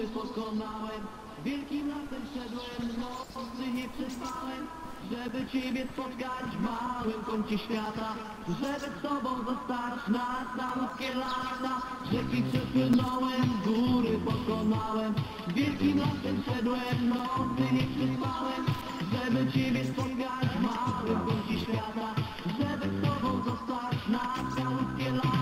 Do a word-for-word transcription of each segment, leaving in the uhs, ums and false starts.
góry pokonałem, wielkim lasem szedłem, nocy nie przespałem, żeby Ciebie spotkać w małym kącie świata, żeby z Tobą zostać nas na ludzkie lata. Rzeki przepłynąłem, góry pokonałem, wielkim lasem szedłem, nocy nie przespałem, żeby Ciebie spotkać w małym kącie świata, żeby z Tobą zostać nas na ludzkie lata.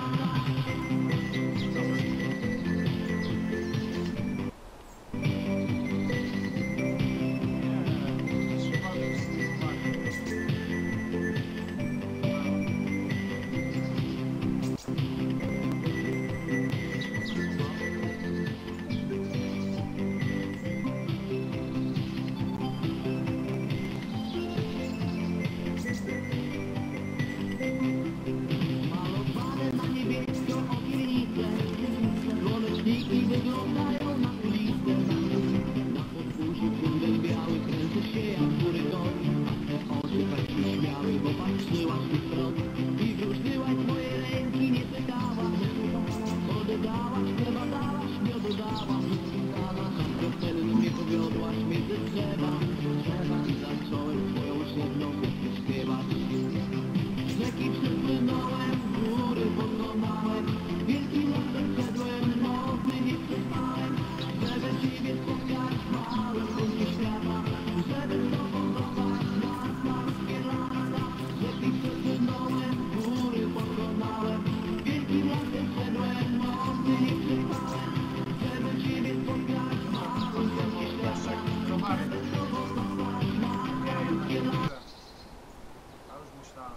Malowane na niebiesko okiennice, słoneczniki wyglądają na ulicę. Na podwórzu kundel biały kręcy się jak góry goni, a te oczy tak się śmiały, bo patrzyłaś mi wprost i wróżyłaś moje ręki, nie pytałaś, oddałaś, chleba dałaś, miodu dałaś, a kropelę mnie powiodłaś między drzewa, drzewa i zacząłem twoją żywną śpiewać. Rzeki przepłynąłem, góry pokonałem, wielkim lasem szedłem, nocy nie przespałem, żeby Ciebie spotkać w małym kącie świata, żeby z Tobą zostać nas na ludzkie lata. Rzeki przepłynąłem, góry pokonałem, wielkim lasem szedłem, nocy nie przespałem, żeby Ciebie spotkać w małym kącie świata, żeby z Tobą zostać nas na ludzkie lata. Ja już myślałem.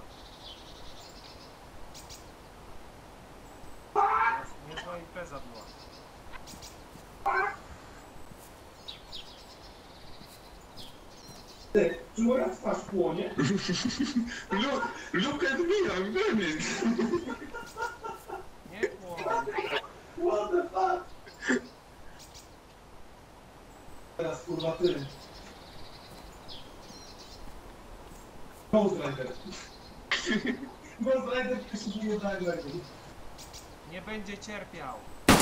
Niezła impreza była. Ty, czy moja twarz płonie? Look, look at me, I'm burning. Nie płonie. What the fuck? Teraz kurwa ty. Ghost Rider. Ghost Rider przysługuje Driver. Nie będzie cierpiał.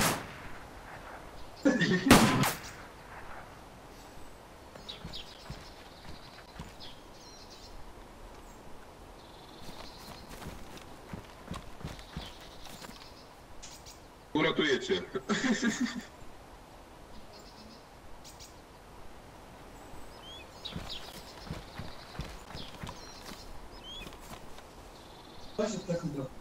Uratuję cię. Właśnie tak to.